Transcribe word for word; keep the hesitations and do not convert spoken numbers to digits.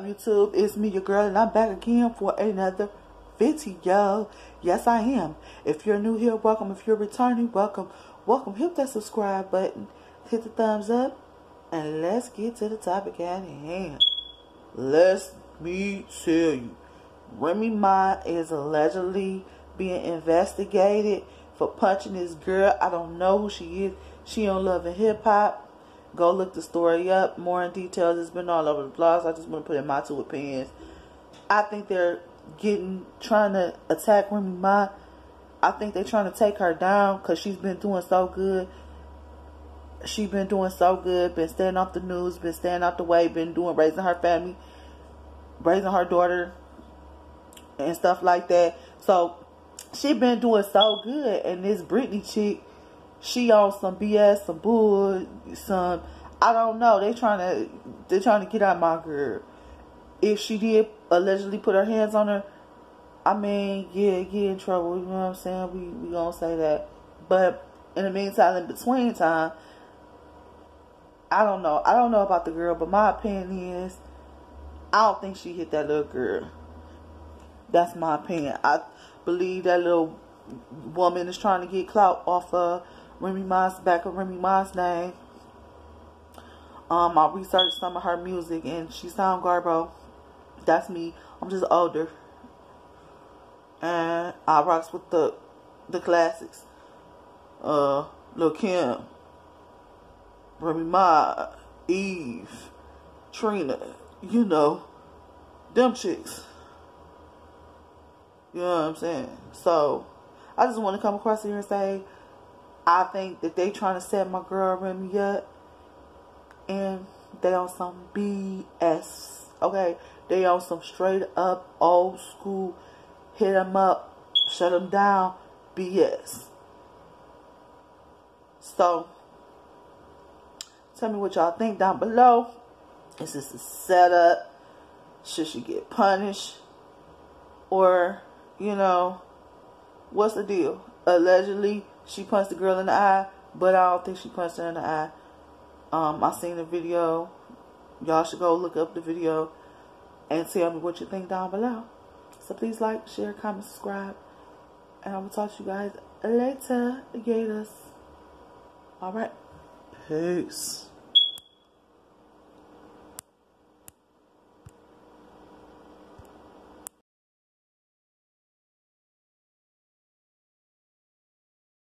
YouTube? It's me, your girl, and I'm back again for another video. Yes, I am. If you're new here, welcome. If you're returning, welcome. Welcome. Hit that subscribe button. Hit the thumbs up. And let's get to the topic at hand. Let me tell you. Remy Ma is allegedly being investigated for punching this girl. I don't know who she is. She on Love and Hip Hop. Go look the story up. More in details. It's been all over the blogs. I just want to put in my two opinions. I think they're getting, trying to attack Remy Ma. I think they're trying to take her down because she's been doing so good. She's been doing so good. Been staying off the news. Been staying out the way. Been doing, raising her family. Raising her daughter. And stuff like that. So, she been doing so good. And this Britney chick, she on some B S, some bull, some, I don't know. They trying to, they trying to get at my girl. If she did allegedly put her hands on her, I mean, yeah, get in trouble. You know what I'm saying? We we gonna say that. But in the meantime, in between time, I don't know. I don't know about the girl, but my opinion is, I don't think she hit that little girl. That's my opinion. I believe that little woman is trying to get clout off of Remy Ma's, back of Remy Ma's name. Um, I researched some of her music and she sound garbo. That's me. I'm just older. And I rocks with the the classics. Uh, Lil' Kim, Remy Ma, Eve, Trina, you know, them chicks. You know what I'm saying? So, I just want to come across here and say, I think that they trying to set my girl Remy up. And they on some B S. Okay? They on some straight up old school, hit them up, shut them down B S. So, tell me what y'all think down below. Is this a setup? Should she get punished? Or, you know, what's the deal? Allegedly, she punched the girl in the eye, but I don't think she punched her in the eye. Um, I seen the video. Y'all should go look up the video and tell me what you think down below. So please like, share, comment, subscribe. And I will talk to you guys later, Gators. Alright. Peace.